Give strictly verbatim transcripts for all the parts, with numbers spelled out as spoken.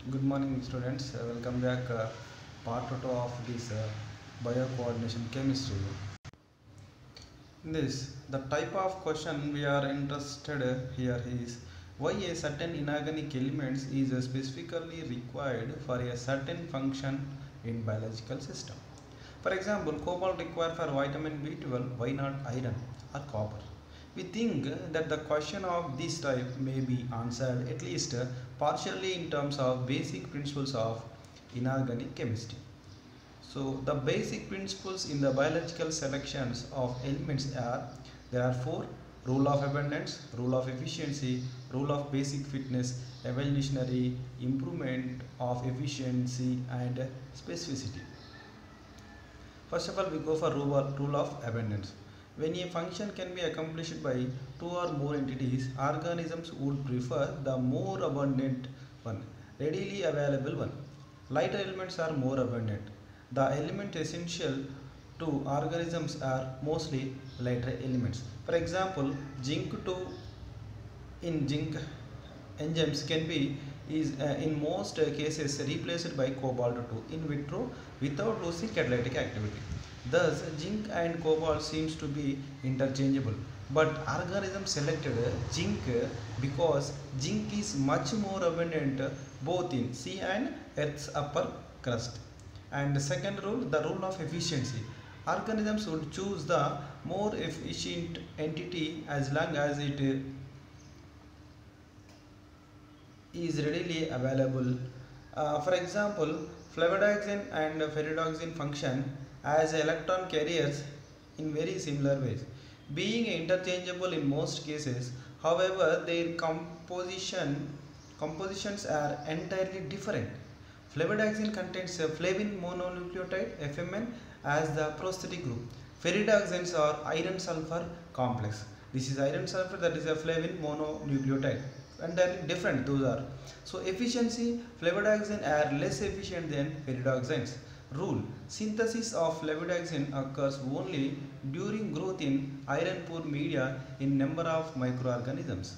Good morning, students. Uh, welcome back. Uh, part two of this uh, biocoordination chemistry. In this, the type of question we are interested uh, here is why a certain inorganic element is uh, specifically required for a certain function in biological system. For example, cobalt required for vitamin B twelve. Why not iron or copper? We think that the question of this type may be answered at least partially in terms of basic principles of inorganic chemistry. So the basic principles in the biological selections of elements are there are four: rule of abundance, rule of efficiency, rule of basic fitness, evolutionary improvement of efficiency and specificity. First of all, we go for rule, rule of abundance. When a function can be accomplished by two or more entities, organisms would prefer the more abundant one, readily available one. Lighter elements are more abundant. The elements essential to organisms are mostly lighter elements. For example, zinc two in zinc enzymes can be is uh, in most uh, cases replaced by cobalt two in vitro without losing catalytic activity. Thus, zinc and cobalt seems to be interchangeable, but organisms selected zinc because zinc is much more abundant both in sea and Earth's upper crust. And the second rule, the rule of efficiency. Organisms would choose the more efficient entity as long as it is readily available. Uh, for example, flavonoxin and ferredoxin function as electron carriers in very similar ways, being interchangeable in most cases. However, their composition compositions are entirely different. Flavonoxin contains a flavin mononucleotide F M N as the prosthetic group. Ferredoxins are iron sulfur complex. This is iron sulfur, that is a flavin mononucleotide. Entirely different those are. So efficiency, flavonoxin are less efficient than ferredoxins. Rule: synthesis of flavonoxin occurs only during growth in iron poor media in number of microorganisms.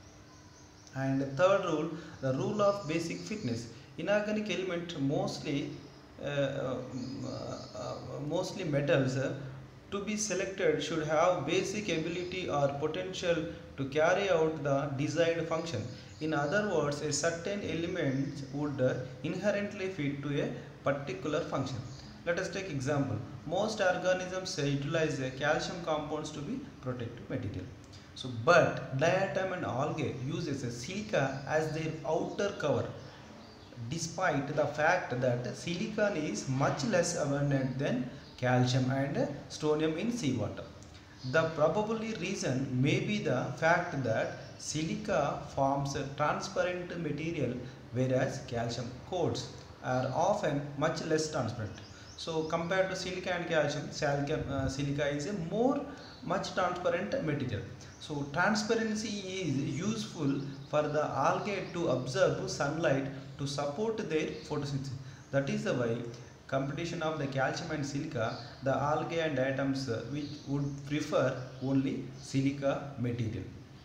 And third rule, the rule of basic fitness. Inorganic element, mostly uh, uh, uh, mostly metals, uh, to be selected should have basic ability or potential to carry out the desired function. In other words, a certain element would uh, inherently fit to a particular function. Let us take example. Most organisms uh, utilize uh, calcium compounds to be protective material. So, but diatom and algae uses a silica as their outer cover, despite the fact that silicon is much less abundant than calcium and strontium in seawater. The probable reason may be the fact that silica forms a transparent material whereas calcium coats are often much less transparent. So compared to silica and calcium, silica, uh, silica is a more much transparent material. So transparency is useful for the algae to absorb sunlight to support their photosynthesis. That is the why competition of the calcium and silica, the algae and atoms uh, which would prefer only silica material.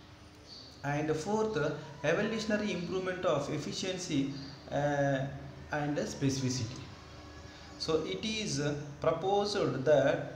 And fourth, uh, evolutionary improvement of efficiency uh, and specificity. So it is uh, proposed that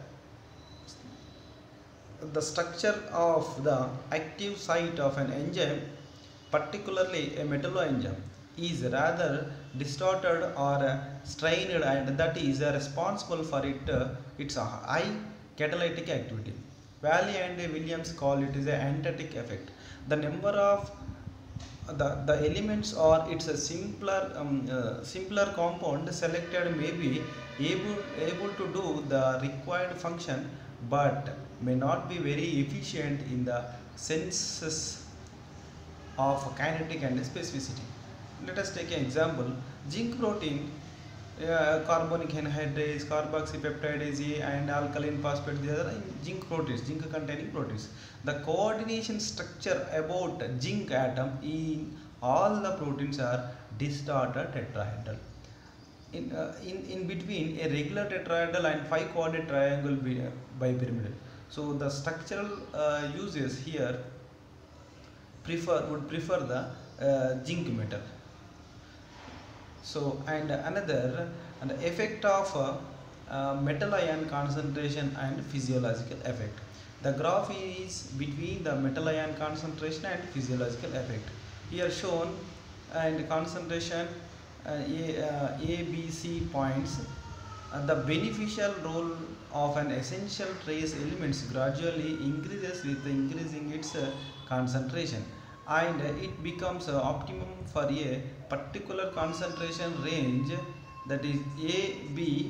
the structure of the active site of an enzyme, particularly a metalloenzyme, is rather distorted or strained, and that is responsible for it uh, its high catalytic activity. Valley and Williams call it is a antithetic effect. The number of the, the elements or its a simpler um, uh, simpler compound selected may be able able to do the required function, but may not be very efficient in the senses of kinetic and specificity. Let us take an example. Zinc protein, uh, carbonic anhydrase, carboxypeptidase, and alkaline phosphate, these are zinc proteins, zinc containing proteins. The coordination structure about zinc atom in all the proteins are distorted tetrahedral. In, uh, in, in between a regular tetrahedral and five coordinate triangle bipyramidal. So the structural uh, uses here prefer would prefer the uh, zinc metal. So and another and the effect of uh, uh, metal ion concentration and physiological effect. The graph is between the metal ion concentration and physiological effect. Here shown and concentration uh, A, uh, A, B, C points. Uh, the beneficial role of an essential trace elements gradually increases with increasing its uh, concentration, and it becomes uh, optimum for a particular concentration range, that is A B,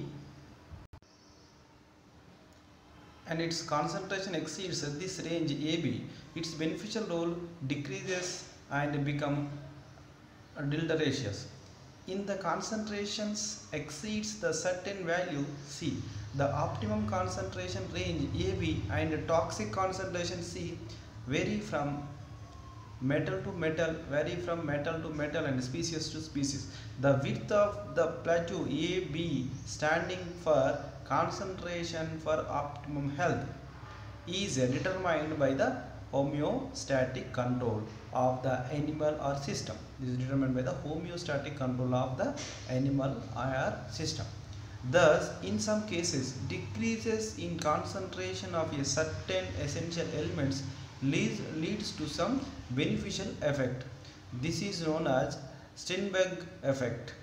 and its concentration exceeds this range A B, its beneficial role decreases and become deleterious. In the concentrations exceeds the certain value C, the optimum concentration range A B and toxic concentration C vary from metal to metal, vary from metal to metal and species to species. The width of the plateau A B, standing for concentration for optimum health, is determined by the homeostatic control of the animal or system. This is determined by the homeostatic control of the animal or system. Thus, in some cases, decreases in concentration of a certain essential elements leads, leads to some beneficial effect. This is known as Steinberg effect.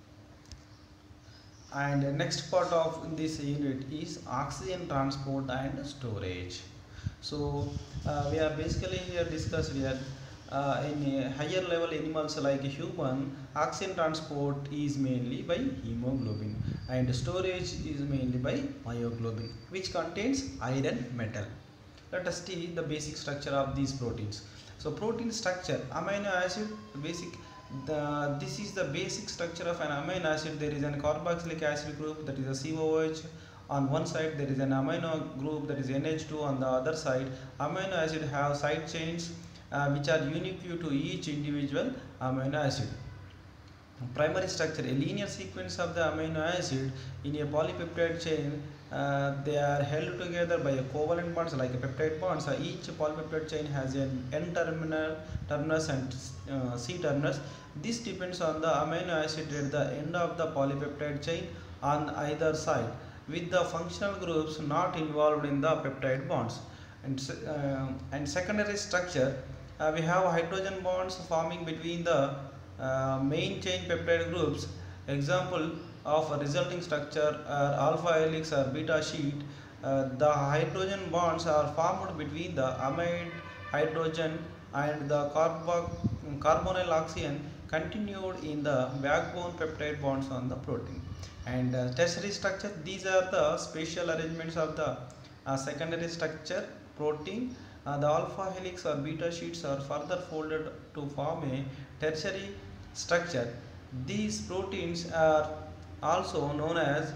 And next part of this unit is oxygen transport and storage. So uh, we are basically here discussed here uh, in a higher level animals like human, oxygen transport is mainly by hemoglobin and storage is mainly by myoglobin, which contains iron metal. Let us see the basic structure of these proteins. So protein structure, amino acid, basic the this is the basic structure of an amino acid. There is an carboxylic acid group, that is a C O H on one side, there is an amino group, that is N H two on the other side. Amino acid have side chains uh, which are unique to each individual amino acid. Primary structure, a linear sequence of the amino acid in a polypeptide chain. Uh, they are held together by a covalent bonds like a peptide bonds. Uh, each polypeptide chain has an N terminal terminus and uh, C terminus. This depends on the amino acid at the end of the polypeptide chain on either side, with the functional groups not involved in the peptide bonds. And, uh, and secondary structure, uh, we have hydrogen bonds forming between the uh, main chain peptide groups. Example of a resulting structure are alpha helix or beta sheet. Uh, the hydrogen bonds are formed between the amide hydrogen and the carbo carbonyl oxygen continued in the backbone peptide bonds on the protein. And uh, tertiary structure, these are the spatial arrangements of the uh, secondary structure protein. Uh, the alpha helix or beta sheets are further folded to form a tertiary structure. These proteins are also known as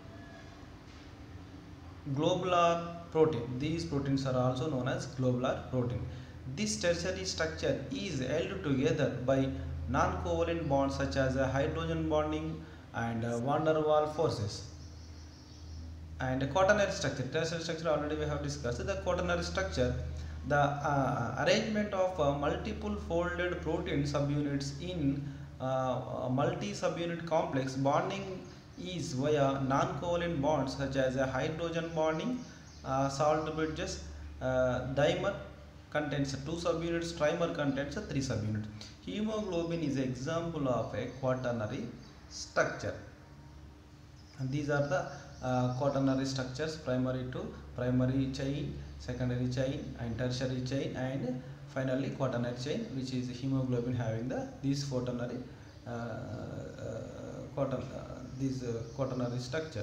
globular protein. These proteins are also known as globular protein. This tertiary structure is held together by non-covalent bonds such as uh, hydrogen bonding and uh, van der Waals forces. And quaternary structure, tertiary structure already we have discussed. The quaternary structure, the uh, arrangement of uh, multiple folded protein subunits in uh, multi subunit complex. Bonding is via non-covalent bonds such as a hydrogen bonding, uh, salt bridges, uh, dimer contains two subunits, trimer contains three subunits. Hemoglobin is an example of a quaternary structure. And these are the uh, quaternary structures: primary to primary chain, secondary chain and tertiary chain, and finally quaternary chain, which is hemoglobin having the these quaternary uh, uh, quatern, uh, this uh, quaternary structure.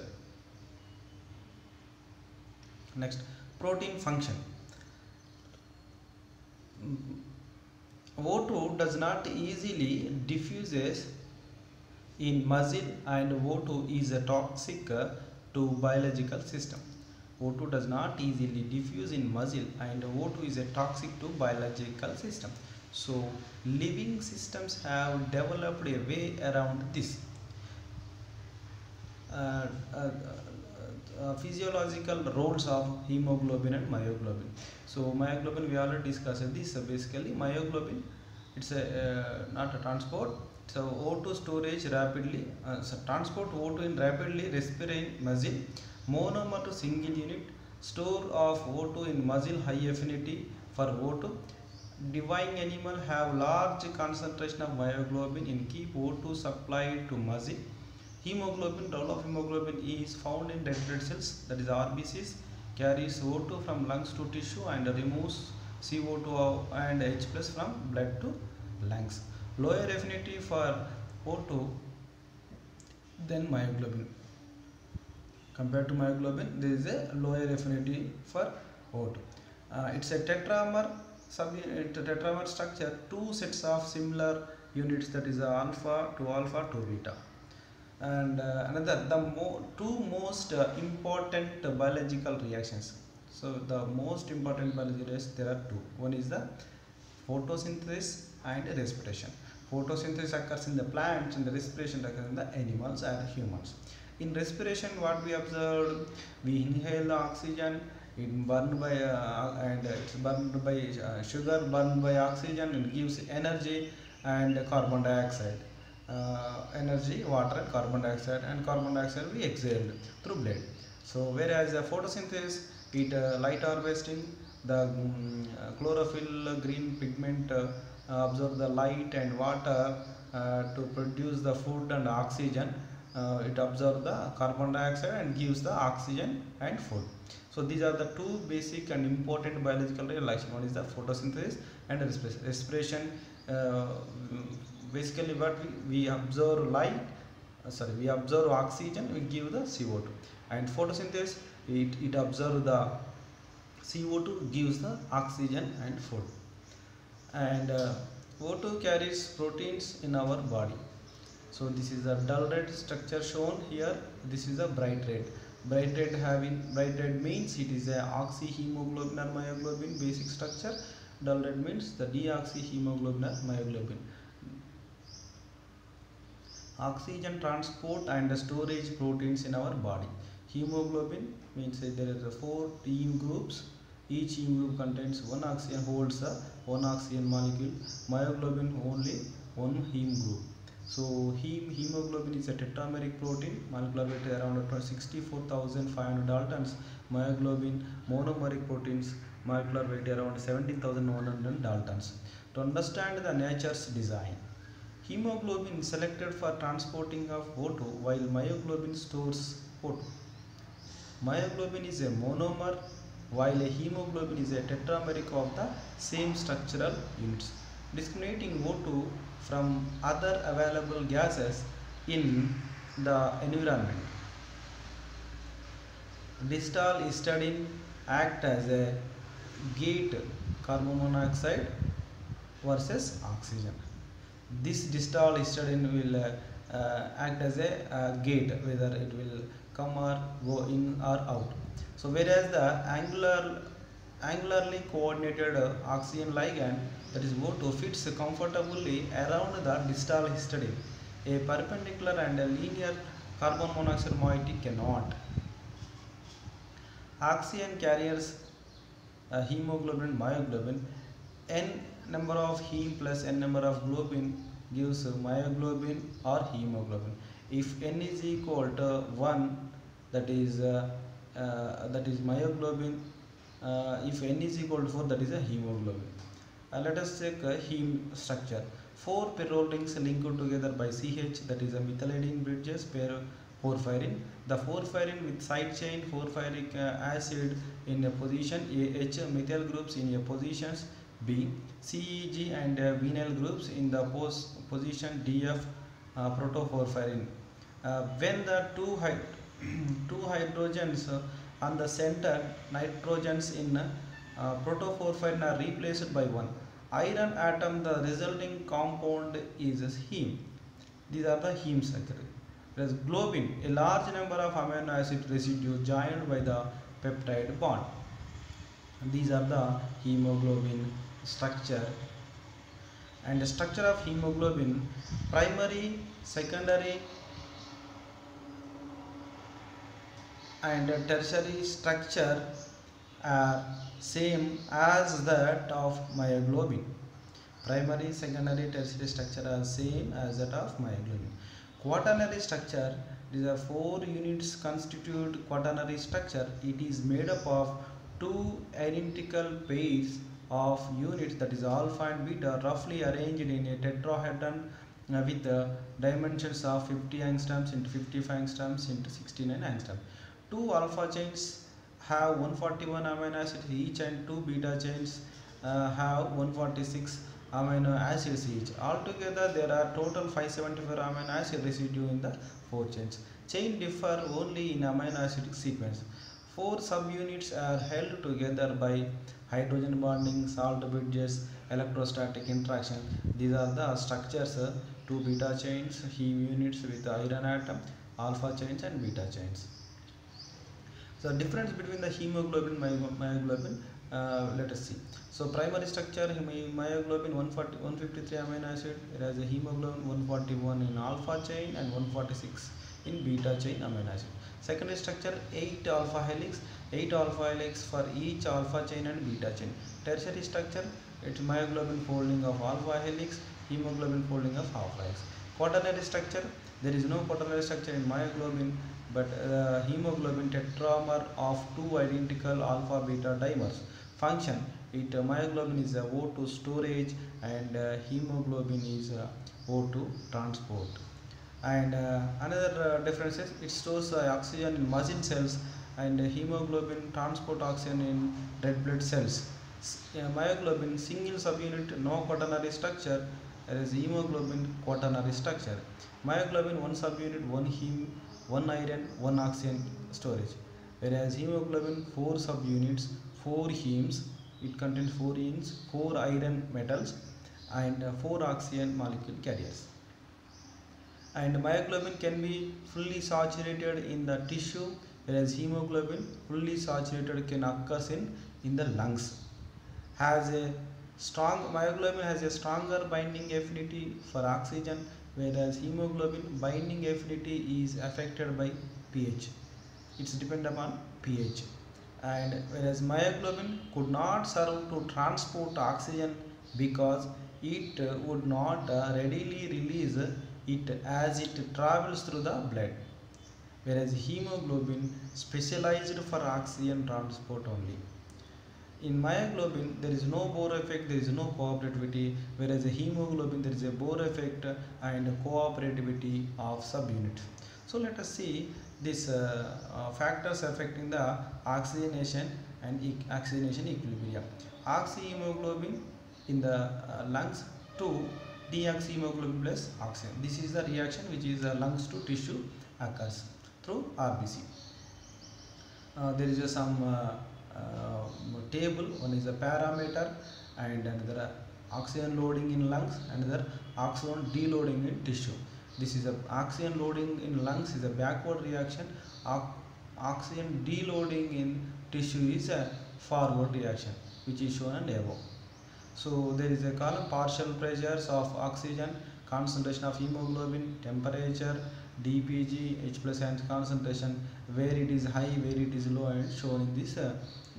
Next, protein function. O two does not easily diffuses in muscle, and O two is a toxic uh, to biological system. O two does not easily diffuse in muscle, and O two is a toxic to biological system. So living systems have developed a way around this. Uh, uh, uh, physiological roles of hemoglobin and myoglobin. So myoglobin we already discussed this. So basically myoglobin, it's a uh, not a transport, So O two storage rapidly, uh, so transport O two in rapidly respiratory muscle, monomer to single unit, store of O two in muscle high affinity for O two. Divine animal have large concentration of myoglobin in keep O two supplied to muscle. Hemoglobin, role of hemoglobin is found in red blood cells, that is R B Cs, carries O two from lungs to tissue and removes C O two and H plus from blood to lungs. Lower affinity for O two than myoglobin. Compared to myoglobin, there is a lower affinity for O two. Uh, it's a tetramer, sub tetramer structure, two sets of similar units, that is alpha to alpha to beta. And uh, another, the mo two most uh, important biological reactions. So the most important biological reactions, there are two. One is the photosynthesis and respiration. Photosynthesis occurs in the plants and the respiration occurs in the animals and humans. In respiration, what we observed, we inhale the oxygen, it burned by uh, and it's burned by uh, sugar burned by oxygen, and gives energy and carbon dioxide. Uh, energy, water and carbon dioxide, and carbon dioxide we exhaled through blood. So whereas the photosynthesis, it uh, light harvesting, the um, uh, chlorophyll green pigment uh, absorb the light and water uh, to produce the food and oxygen. Uh, it absorbs the carbon dioxide and gives the oxygen and food. So these are the two basic and important biological reactions. One is the photosynthesis and respiration. Respiration uh, basically what we, we observe light, uh, sorry, we observe oxygen, we give the C O two, and photosynthesis, it, it observes the C O two, gives the oxygen and food. And uh, O two carries proteins in our body. So this is a dull red structure shown here, this is a bright red. Bright red having, bright red means it is a oxyhemoglobin or myoglobin basic structure. Dull red means the deoxyhemoglobin or myoglobin. Oxygen transport and storage proteins in our body. Hemoglobin means there is a four heme groups. Each heme group contains one oxygen, holds a one oxygen molecule. Myoglobin only one heme group. So heme, hemoglobin is a tetrameric protein, molecular weight around sixty-four thousand five hundred daltons. Myoglobin monomeric proteins, molecular weight around seventeen thousand one hundred daltons. To understand the nature's design, hemoglobin is selected for transporting of O two while myoglobin stores O two. Myoglobin is a monomer while a hemoglobin is a tetrameric of the same structural units. Discriminating O two from other available gases in the environment. Distal histidine act as a gate, carbon monoxide versus oxygen. This distal histidine will uh, uh, act as a uh, gate, whether it will come or go in or out. So whereas the angular angularly coordinated uh, oxygen ligand, that is O two, fits comfortably around the distal histidine. A perpendicular and a linear carbon monoxide moiety cannot. Oxygen carriers uh, hemoglobin, myoglobin. N number of heme plus n number of globin gives myoglobin or hemoglobin. If n is equal to one, that is uh, uh, that is myoglobin. Uh, if n is equal to four, that is a hemoglobin. Uh, let us check a heme structure. Four pyrrole rings linked together by C H, that is a methylidine bridges pair porphyrin. The porphyrin with side chain porphyric uh, acid in a position A, H methyl groups in a positions B, C E G and uh, vinyl groups in the pos position D, F uh, protoporphyrin. Uh, when the two, hy two hydrogens uh, on the center nitrogens in uh, protoporphyrin are replaced by one iron atom, the resulting compound is heme. These are the heme structure. Whereas globin, a large number of amino acid residues joined by the peptide bond. These are the hemoglobin structure. And the structure of hemoglobin: primary, secondary and tertiary structure are same as that of myoglobin. Primary, secondary, tertiary structure are same as that of myoglobin. Quaternary structure is a four units constitute quaternary structure. It is made up of two identical pairs of units, that is alpha and beta, roughly arranged in a tetrahedron uh, with uh, dimensions of fifty angstroms into fifty-five angstroms into sixty-nine angstroms. Two alpha chains have one hundred forty-one amino acids each and two beta chains uh, have one hundred forty-six amino acids each. Altogether there are total five hundred seventy-four amino acid residue in the four chains. Chain differ only in amino acid sequence. Four subunits are held together by hydrogen bonding, salt bridges, electrostatic interaction. These are the structures: uh, two beta chains, heme units with iron atom, alpha chains and beta chains. So difference between the hemoglobin and myoglobin, uh, let us see. So primary structure, myoglobin one hundred forty, one hundred fifty-three amino acid, whereas a hemoglobin one hundred forty-one in alpha chain and one hundred forty-six in beta chain amino acid. Secondary structure, eight alpha helix, eight alpha helix for each alpha chain and beta chain. Tertiary structure, it's myoglobin folding of alpha helix, hemoglobin folding of alpha helix. Quaternary structure, there is no quaternary structure in myoglobin, but uh, hemoglobin tetramer of two identical alpha beta dimers. Function, it uh, myoglobin is a O two storage and uh, hemoglobin is uh, O two transport. And uh, another uh, difference is it stores uh, oxygen in muscle cells, and uh, hemoglobin transport oxygen in red blood cells. Uh, myoglobin single subunit, no quaternary structure, whereas hemoglobin quaternary structure. Myoglobin one subunit, one heme, one iron, one oxygen storage, whereas hemoglobin four subunits, four hemes, it contains four ins, four iron metals and uh, four oxygen molecule carriers. And myoglobin can be fully saturated in the tissue, whereas hemoglobin fully saturated can occur in, in the lungs. Has a strong myoglobin has a stronger binding affinity for oxygen, whereas hemoglobin binding affinity is affected by pH. It's depend upon pH. And whereas myoglobin could not serve to transport oxygen because it uh, would not uh, readily release it as it travels through the blood, whereas hemoglobin specialized for oxygen transport only. In myoglobin there is no Bohr effect, there is no cooperativity, whereas a hemoglobin there is a Bohr effect and cooperativity of subunits. So let us see these uh, uh, factors affecting the oxygenation and e oxygenation equilibrium. Oxyhemoglobin in the uh, lungs to deoxyhemoglobin plus oxygen. This is the reaction which is uh, lungs to tissue occurs through R B C. Uh, there is uh, some uh, uh, table. One is a parameter and another uh, oxygen loading in lungs, another oxygen deloading in tissue. This is a oxygen loading in lungs is a backward reaction. O oxygen deloading in tissue is a forward reaction, which is shown above. So there is a column: partial pressures of oxygen, concentration of hemoglobin, temperature, D P G, H plus ion concentration, where it is high, where it is low, and shown in this uh,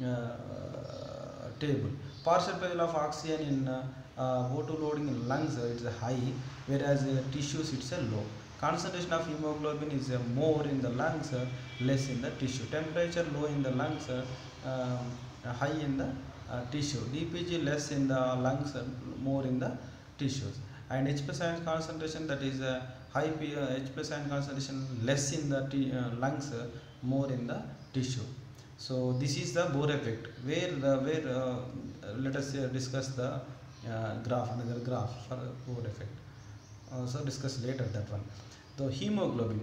uh, table. Partial pressure of oxygen in uh, uh, O two loading in lungs, uh, it's a high, whereas uh, tissues it's a low. Concentration of hemoglobin is uh, more in the lungs, uh, less in the tissue. Temperature low in the lungs, uh, uh, high in the uh, tissue. D P G less in the lungs, uh, more in the tissues. And H plus ion concentration, that is uh, high P, uh, H plus ion concentration less in the t uh, lungs, uh, more in the tissue. So this is the Bohr effect, where the where uh, let us uh, discuss the uh, graph, another graph for Bohr effect. Uh, so discuss later that one. The hemoglobin,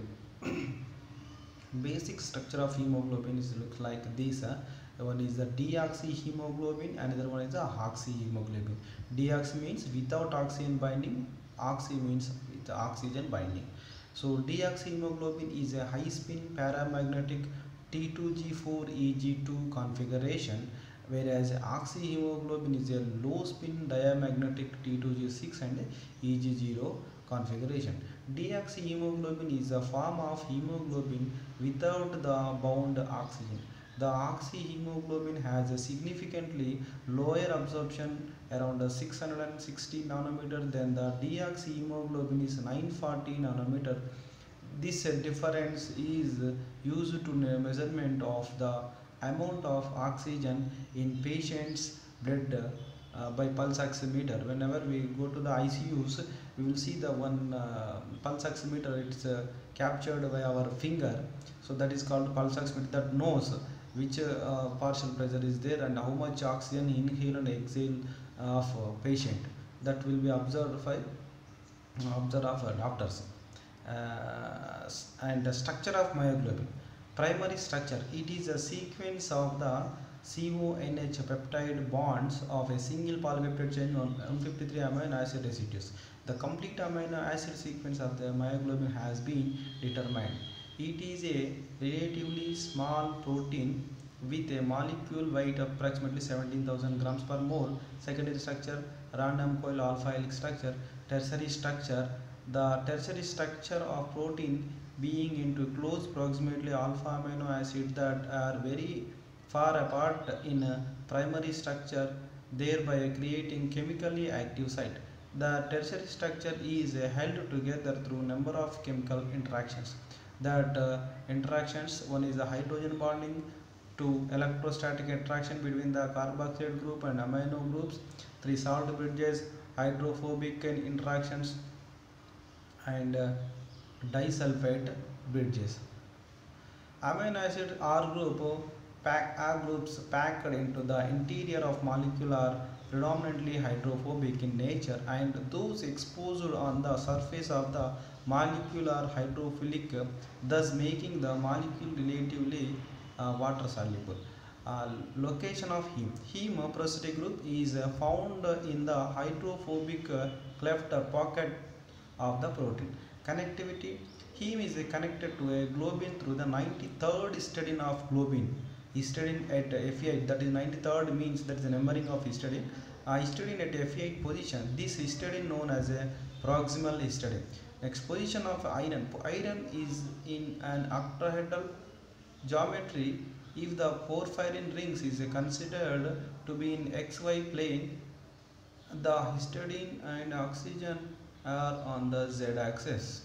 basic structure of hemoglobin is looks like this. Uh, one is the deoxyhemoglobin, another one is the oxyhemoglobin. Deoxy means without oxygen binding, oxy means with oxygen binding. So deoxyhemoglobin is a high spin paramagnetic T two G four E G two configuration, whereas oxyhemoglobin is a low spin diamagnetic T two G six and E G zero configuration. Deoxyhemoglobin is a form of hemoglobin without the bound oxygen. The oxyhemoglobin has a significantly lower absorption around six hundred sixty nanometer than the deoxyhemoglobin is nine hundred forty nanometer. This uh, difference is uh, used to measurement of the amount of oxygen in patients' blood uh, by pulse oximeter. Whenever we go to the I C Us, we will see the one uh, pulse oximeter. It's uh, captured by our finger, so that is called pulse oximeter. That knows which uh, uh, partial pressure is there and how much oxygen inhale and exhale of uh, patient. That will be observed by observed of uh, doctors. Uh, and the structure of myoglobin. Primary structure, it is a sequence of the CONH peptide bonds of a single polypeptide chain on one hundred fifty-three amino acid residues. The complete amino acid sequence of the myoglobin has been determined. It is a relatively small protein with a molecule weight of approximately seventeen thousand grams per mole. Secondary structure, random coil alpha helix structure. Tertiary structure, the tertiary structure of protein being into close proximity alpha amino acids that are very far apart in a primary structure, thereby creating chemically active site. The tertiary structure is uh, held together through number of chemical interactions. That uh, interactions, one is the hydrogen bonding, two electrostatic attraction between the carboxyl group and amino groups, three salt bridges, hydrophobic interactions, and uh, disulfide bridges. Amino acid R group pack R groups packed into the interior of molecule are predominantly hydrophobic in nature, and those exposed on the surface of the molecule are hydrophilic, thus making the molecule relatively uh, water soluble. Uh, location of heme. Heme prosthetic group is uh, found in the hydrophobic uh, cleft pocket of the protein. Connectivity. Heme is connected to a globin through the ninety-third histidine of globin. Histidine at F E eight, that is ninety-third means that is the numbering of histidine. Uh, histidine at F E eight position. This histidine known as a proximal histidine. Next, position of iron. Iron is in an octahedral geometry. If the porphyrin rings is considered to be in X Y plane, the histidine and oxygen are on the Z axis.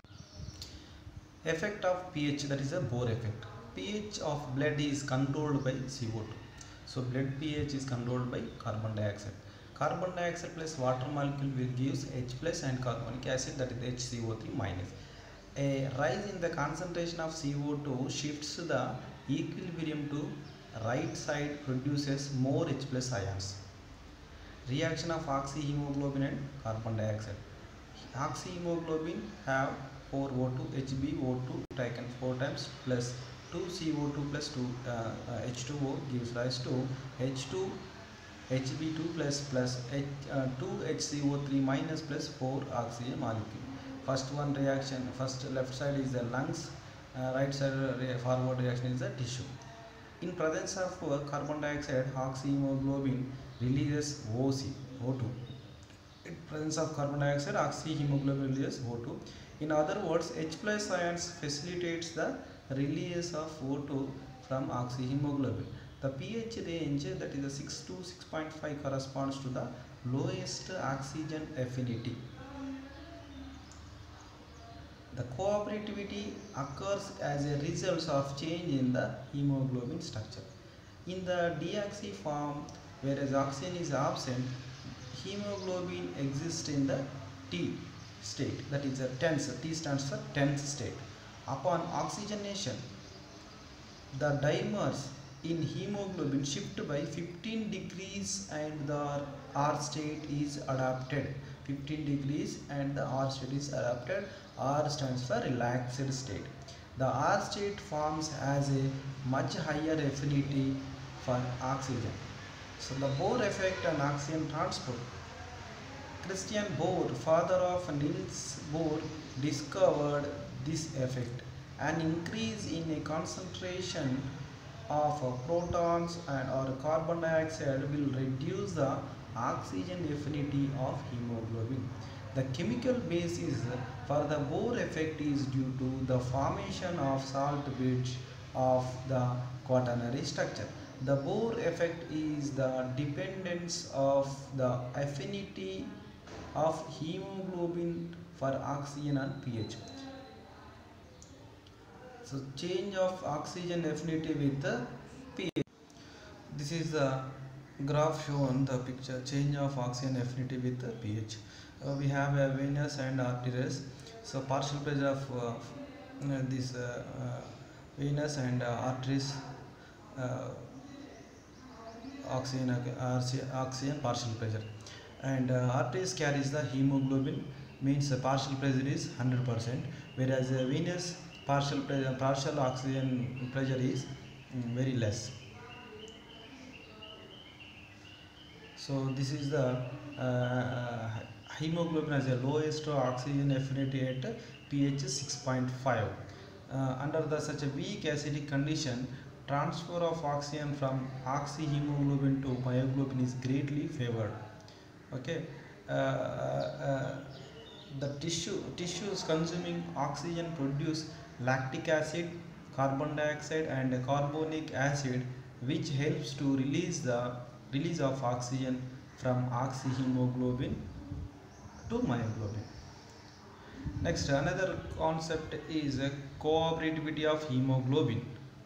Effect of pH, that is a Bohr effect. pH of blood is controlled by C O two. So blood pH is controlled by carbon dioxide. Carbon dioxide plus water molecule will gives H plus and carbonic acid, that is H C O three minus. A rise in the concentration of C O two shifts the equilibrium to right side, produces more H plus ions. Reaction of oxyhemoglobin and carbon dioxide. Oxyhemoglobin have four O two, H b O two taken four times plus two C O two plus two uh, uh, H two O gives rise to H two H b two plus plus H, uh, two H C O three minus plus four oxygen molecule. First one reaction, first left side is the lungs, uh, right side re forward reaction is the tissue. In presence of uh, carbon dioxide, oxyhemoglobin releases O C, O two. In presence of carbon dioxide, oxyhemoglobin releases O two. In other words, H plus ions facilitates the release of O two from oxyhemoglobin. The pH range, that is the six to six point five, corresponds to the lowest oxygen affinity. The cooperativity occurs as a result of change in the hemoglobin structure. In the deoxy form, whereas oxygen is absent, hemoglobin exists in the T state, that is a tense. T stands for tense state. Upon oxygenation, the dimers in hemoglobin shift by fifteen degrees and the R state is adapted. fifteen degrees and the R state is adapted. R stands for relaxed state. The R state forms as a much higher affinity for oxygen. So the Bohr effect on oxygen transport. Christian Bohr, father of Niels Bohr, discovered this effect. An increase in a concentration of protons and or carbon dioxide will reduce the oxygen affinity of hemoglobin. The chemical basis for the Bohr effect is due to the formation of salt bridge of the quaternary structure. The Bohr effect is the dependence of the affinity of hemoglobin for oxygen and pH. So change of oxygen affinity with the pH. This is the graph shown the picture change of oxygen affinity with the pH. Uh, we have a venous and arteries. So partial pressure of uh, this uh, uh, venous and uh, arteries uh, oxygen oxygen partial pressure, and uh, arteries carries the hemoglobin, means the partial pressure is one hundred percent, whereas uh, venous partial pressure, partial oxygen pressure is mm, very less. So this is the uh, uh, hemoglobin has a lowest oxygen affinity at pH six point five. Uh, under the such a weak acidic condition, transfer of oxygen from oxyhemoglobin to myoglobin is greatly favored. Okay, uh, uh, the tissue tissues consuming oxygen produce lactic acid, carbon dioxide, and carbonic acid, which helps to release the release of oxygen from oxyhemoglobin to myoglobin. Next, another concept is a cooperativity of hemoglobin.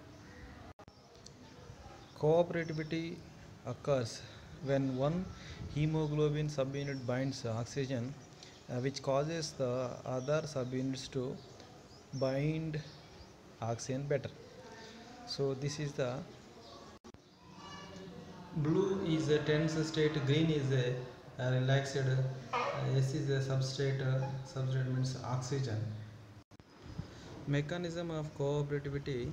Cooperativity occurs when one hemoglobin subunit binds oxygen, uh, which causes the other subunits to bind oxygen better. So this is the blue is a tense state, green is a, a relaxed, uh, S is a substrate, uh, substrate means oxygen. Mechanism of cooperativity,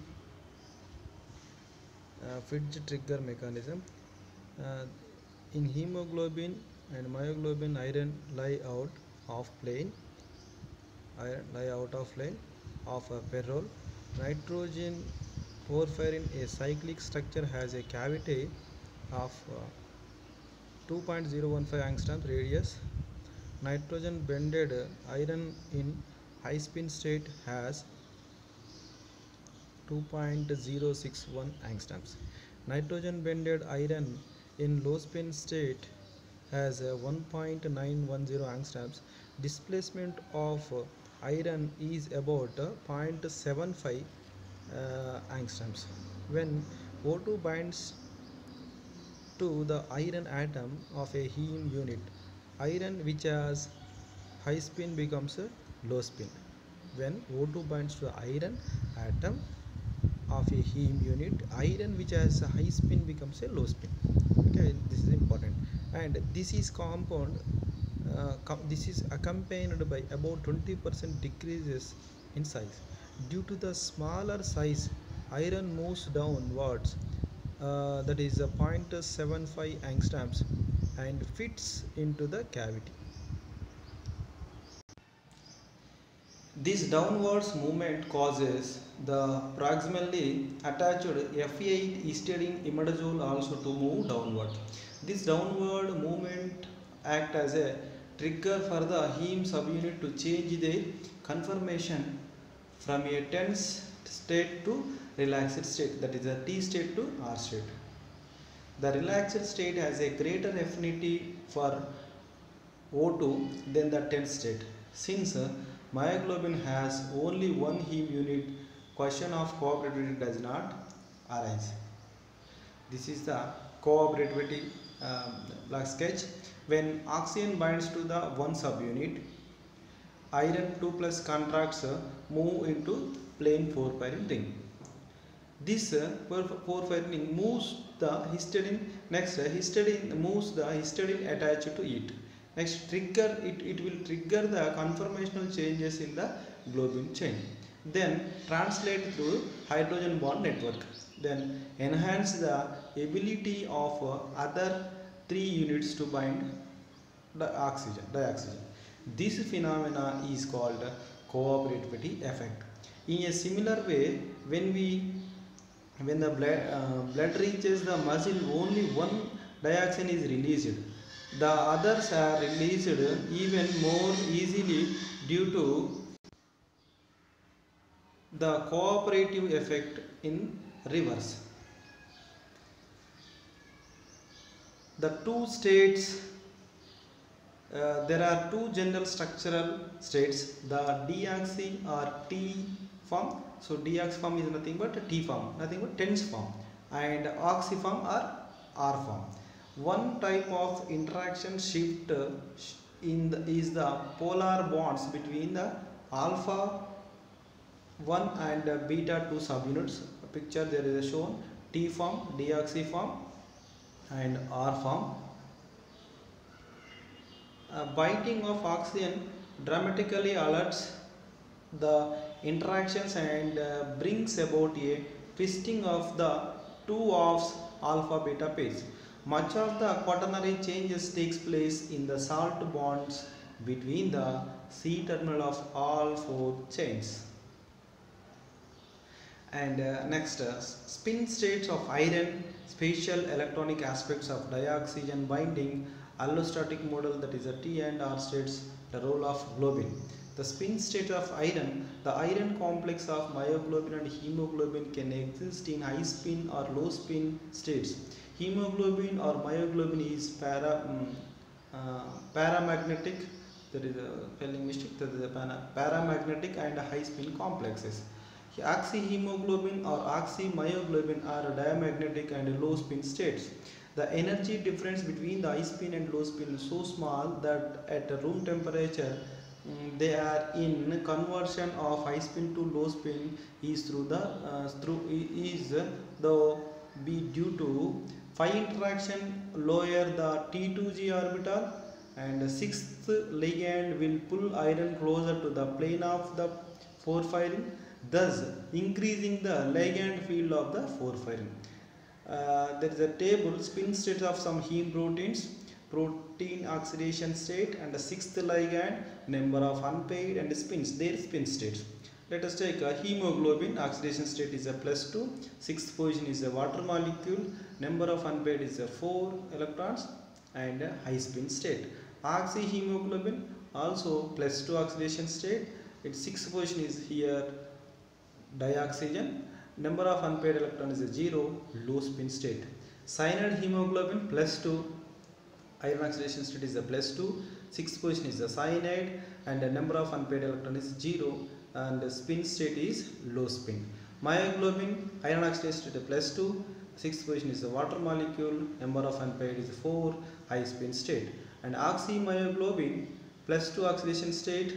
uh, Fitch trigger mechanism. Uh, in hemoglobin and myoglobin, iron lie out of plane, iron lie out of plane of a ferrole. Nitrogen porphyrin, a cyclic structure, has a cavity of uh, two point zero one five angstrom radius. Nitrogen bended iron in high spin state has two point zero six one angstroms. Nitrogen bended iron in low spin state has a one point nine one zero angstroms. Displacement of iron is about zero point seven five uh, angstroms. When O two binds to the iron atom of a heme unit, iron which has high spin becomes a low spin. When O two binds to the iron atom of a heme unit, iron which has a high spin becomes a low spin. Okay, this is important, and this is compound uh, com this is accompanied by about twenty percent decreases in size. Due to the smaller size, iron moves downwards, uh, that is a zero point seven five angstroms, and fits into the cavity. This downwards movement causes the proximally attached F eight histidine imidazole also to move downward. This downward movement acts as a trigger for the heme subunit to change their conformation from a tense state to relaxed state, that is a T state to R state. The relaxed state has a greater affinity for O two than the tense state. Since uh, myoglobin has only one heme unit, question of cooperativity does not arise. This is the cooperativity um, black sketch. When oxygen binds to the one subunit, iron two plus contracts uh, move into plain porphyrin ring. This uh, porphyrin ring moves the histidine. Next, uh, histidine moves the histidine attached to it. Next, trigger it, it will trigger the conformational changes in the globin chain. Then translate through hydrogen bond network. Then enhance the ability of uh, other three units to bind the oxygen, dioxygen. This phenomena is called cooperativity effect. In a similar way, when we when the blood, uh, blood reaches the muscle, only one dioxin is released. The others are released even more easily due to the cooperative effect in reverse. The two states, uh, there are two general structural states, the deoxy or T form. So deoxy form is nothing but T form, nothing but tens form, and oxy form or R form. One type of interaction shift in the, is the polar bonds between the alpha one and beta two subunits. Picture there is a shown T form, deoxy form and R form. Uh, binding of oxygen dramatically alerts the interactions and uh, brings about a twisting of the two halves alpha beta pairs. Much of the quaternary changes takes place in the salt bonds between the C terminal of all four chains. And uh, next, uh, spin states of iron, spatial electronic aspects of dioxygen binding, allostatic model, that is a T and R states, the role of globin. The spin state of iron, the iron complex of myoglobin and hemoglobin can exist in high spin or low spin states. Hemoglobin or myoglobin is para, um, uh, paramagnetic, that is a spelling mistake, that is a para, paramagnetic and high spin complexes. Oxyhemoglobin or oxymyoglobin are diamagnetic and low spin states. The energy difference between the high spin and low spin is so small that at room temperature um, they are in conversion of high spin to low spin is through the uh, through is the be due to phi interaction lower the T two G orbital, and sixth ligand will pull iron closer to the plane of the porphyrin, thus increasing the ligand field of the porphyrin. Uh, there is a table, spin states of some heme proteins, protein oxidation state, and the sixth ligand, number of unpaired and spins, their spin states. Let us take a hemoglobin, oxidation state is a plus two, sixth position is a water molecule, number of unpaired is a four electrons, and a high spin state. Oxyhemoglobin also plus two oxidation state, its sixth position is here dioxygen, number of unpaired electrons is a zero, low spin state. Cyanide hemoglobin plus two, iron oxidation state is a plus two, sixth position is a cyanide, and the number of unpaired electrons is zero, and the spin state is low spin. Myoglobin, iron oxidation state is plus two, sixth position is a water molecule, number of unpaired is four, high spin state. And oxymyoglobin plus two oxidation state,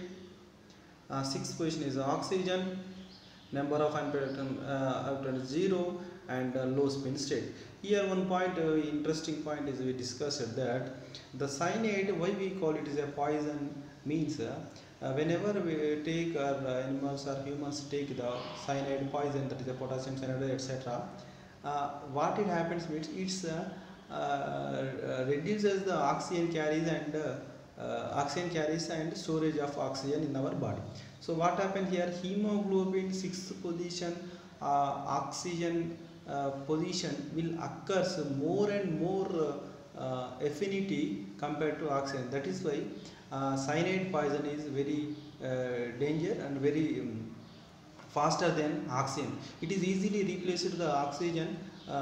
uh, sixth position is oxygen, number of unpaired electrons is zero, and uh, low spin state. Here one point, uh, interesting point is we discussed that the cyanide, why we call it is a poison, means uh, uh, whenever we take our uh, animals or humans take the cyanide poison, that is a potassium cyanide, et cetera. Uh, what it happens means it's uh, uh, reduces the oxygen carries and uh, uh, oxygen carries and storage of oxygen in our body. So what happened here, hemoglobin sixth position, uh, oxygen uh, position will occurs more and more uh, uh, affinity compared to oxygen. That is why uh, cyanide poison is very uh, danger and very um, faster than oxygen. It is easily replaced to the oxygen uh,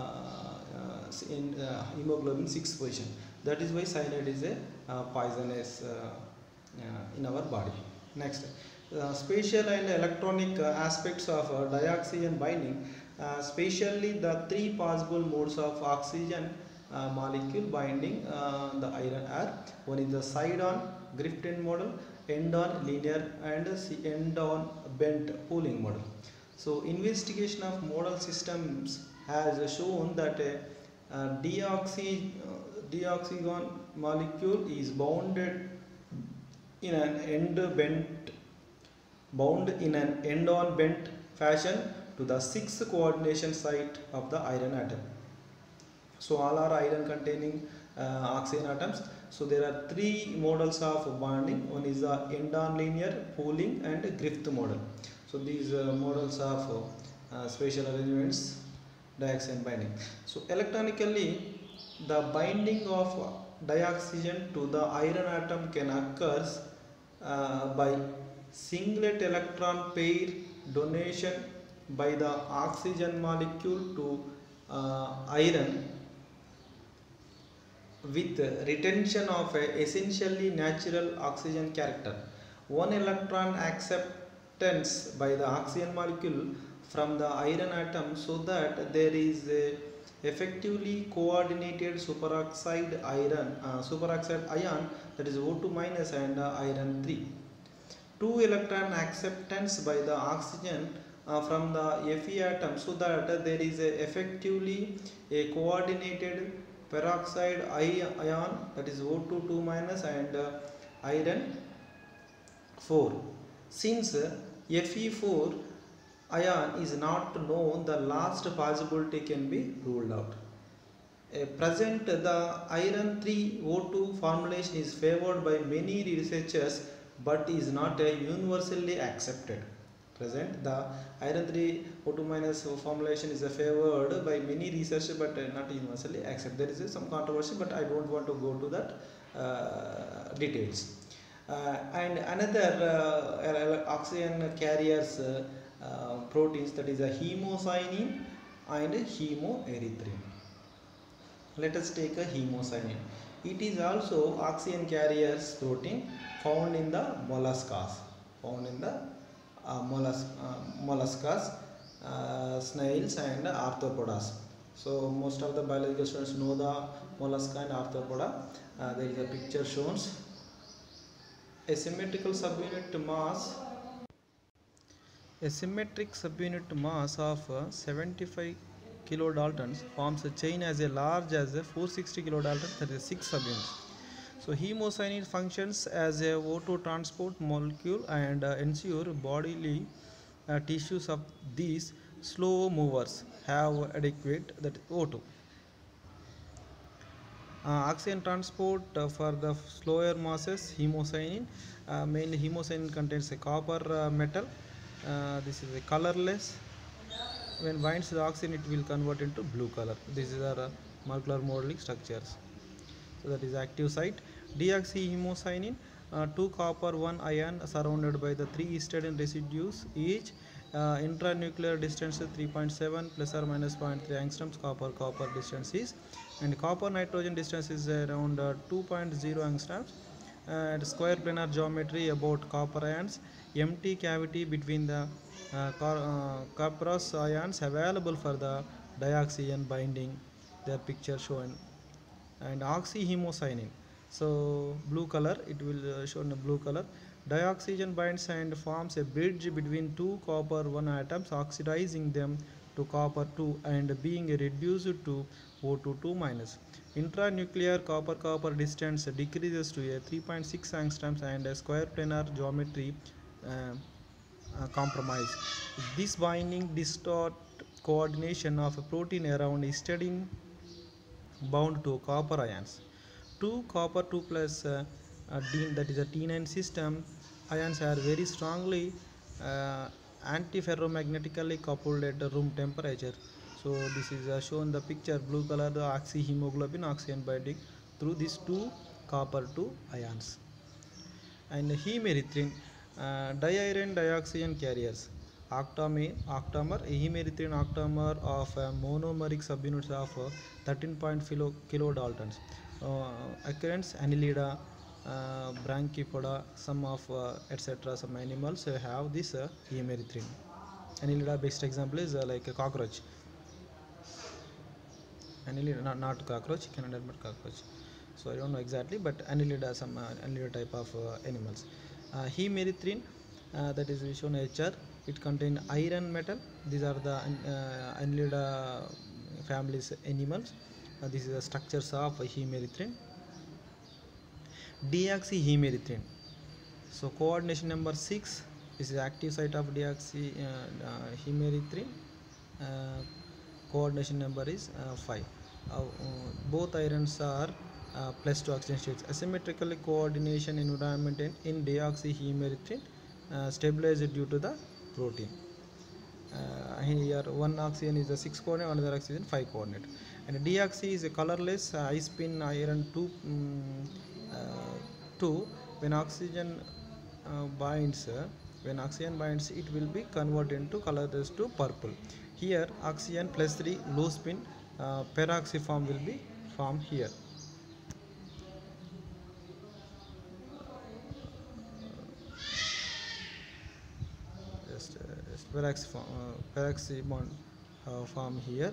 uh, in uh, hemoglobin sixth position. That is why cyanide is a uh, poisonous uh, uh, in our body. Next, uh, spatial and electronic uh, aspects of uh, dioxygen binding. Uh, spatially, the three possible modes of oxygen uh, molecule binding uh, the iron are: one is the side-on Grifton model, end-on linear, and end-on bent pooling model. So, investigation of model systems has shown that a, a deoxy uh, deoxygon molecule is bounded in an end bent bound in an end on bent fashion to the sixth coordination site of the iron atom. So all are iron containing uh, oxygen atoms. So there are three models of bonding. One is the end on linear, pooling, and Griffith model. So these uh, models of uh, spatial arrangements, dioxygen binding. So electronically, the binding of dioxygen to the iron atom can occur uh, by singlet electron pair donation by the oxygen molecule to uh, iron with retention of a essentially natural oxygen character. One electron acceptance by the oxygen molecule from the iron atom, so that there is a effectively coordinated superoxide iron uh, superoxide ion, that is O two minus and uh, iron three. Two electron acceptance by the oxygen uh, from the Fe atom, so that uh, there is a effectively a coordinated peroxide ion, that is O two two minus and uh, iron four. Since uh, Fe four ion is not known, the last possibility can be ruled out. Uh, present, the iron three O two formulation is favored by many researchers but is not uh, universally accepted. Present, the iron three O two minus formulation is uh, favored by many researchers but uh, not universally accepted. There is uh, some controversy, but I don't want to go to that uh, details. Uh, and another uh, oxygen carriers uh, uh, proteins, that is a hemocyanin and hemoerythrin. Let us take a hemocyanin. It is also oxygen carriers protein found in the molluscas, found in the uh, mollus uh, molluscas, uh, snails and arthropods. So most of the biological students know the mollusca and arthropoda. Uh, there is a picture shows a symmetrical subunit mass. A symmetric subunit mass of uh, seventy-five kilodaltons forms a chain as large as four hundred sixty kilodaltons, that is six subunits. So hemocyanin functions as a O two transport molecule and uh, ensure bodily uh, tissues of these slow movers have adequate, that O two. Uh, oxygen transport uh, for the slower masses, hemocyanin, uh, mainly hemocyanin contains a copper uh, metal. Uh, this is a colorless. When binds the oxygen, it will convert into blue color. These are uh, molecular modeling structures. So that is active site. Deoxyhemocyanin, uh, two copper, one ion surrounded by the three histidine residues each. Uh, intranuclear distance three point seven plus or minus zero point three angstroms. Copper copper distance is, and copper nitrogen distance is around uh, two point zero angstroms. And square planar geometry about copper ions, empty cavity between the uh, uh, cuprous ions available for the dioxygen binding, their picture shown. And oxyhemocyanin, so blue color, it will uh, show in a blue color. Dioxygen binds and forms a bridge between two copper one atoms, oxidizing them to copper two and being reduced to O two two minus. Intranuclear copper copper distance decreases to a three point six angstroms and a square planar geometry uh, uh, compromise. This binding distort coordination of a protein around histidine bound to copper ions. Two copper two plus uh, uh, D, that is a T nine system ions are very strongly uh, antiferromagnetically coupled at room temperature. So this is uh, shown the picture, blue color, the oxyhemoglobin, oxygen binding through these two copper two ions. And hemerythrin, uh, diiron dioxygen carriers, octamer, octamer, hemerythrin octamer of uh, monomeric subunits of uh, thirteen point five kilodaltons. Uh, occurrence Annelida, uh, Branchipoda, some of uh, etc. Some animals uh, have this uh, hemerythrin. Annelida best example is uh, like a cockroach. Annelida, not, not cockroach, you cannot admit cockroach. So I don't know exactly, but Annelida, some uh, Annelida type of uh, animals. Uh, hemerythrin, uh, that is shown H R, it contains iron metal. These are the uh, Annelida families animals. Uh, this is the structures of hemerythrin. Deoxyhemerythrin, so coordination number six, this is active site of deoxyhemerythrin. Uh, uh, coordination number is uh, five. Uh, uh, both irons are uh, plus two oxygen states. Asymmetrical coordination environment in, in deoxyhemerythrin uh, stabilized due to the protein. Uh, here one oxygen is a six coordinate, another oxygen five coordinate. And deoxy is a colorless uh, high spin iron two um, uh, two. When oxygen uh, binds uh, When oxygen binds, it will be converted into colorless to purple. Here oxygen plus three loose spin uh, peroxiform will be formed here. Just, uh, just peroxiform, uh, peroxy bond uh, form here.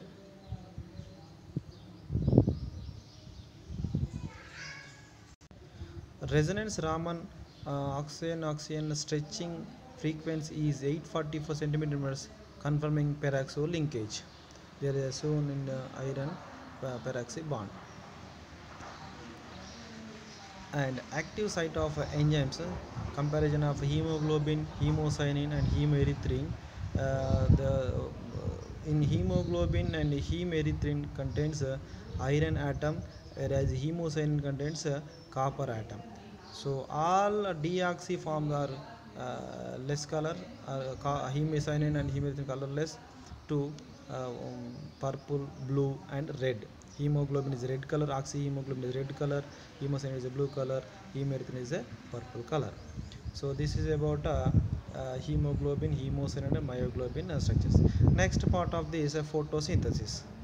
Resonance Raman uh, oxygen oxygen stretching frequency is eight hundred forty-four centimeters, confirming peroxo linkage. There is shown in the iron uh, peroxy bond. And active site of uh, enzymes, uh, comparison of hemoglobin, hemocyanin, and hemerythrin. Uh, the uh, in hemoglobin and hemerythrin contains uh, iron atom, whereas hemocyanin contains a copper atom. So all deoxy forms are uh, less color, uh, hemocyanin and hemerythrin colorless to uh, um, purple, blue, and red. Hemoglobin is red color, oxyhemoglobin is red color, hemocyanin is a blue color, hemerythrin is a purple color. So this is about uh, uh, hemoglobin, hemocyanin, and myoglobin uh, structures. Next part of this is uh, photosynthesis.